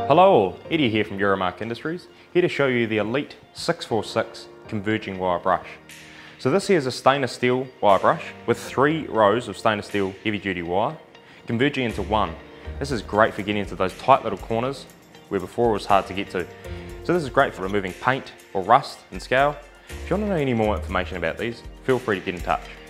Hello all, Eddie here from Euromarc Industries, here to show you the Elite 646 Converging wire brush. So this here is a stainless steel wire brush with 3 rows of stainless steel heavy duty wire converging into one. This is great for getting into those tight little corners where before it was hard to get to. So this is great for removing paint or rust and scale. If you want to know any more information about these, feel free to get in touch.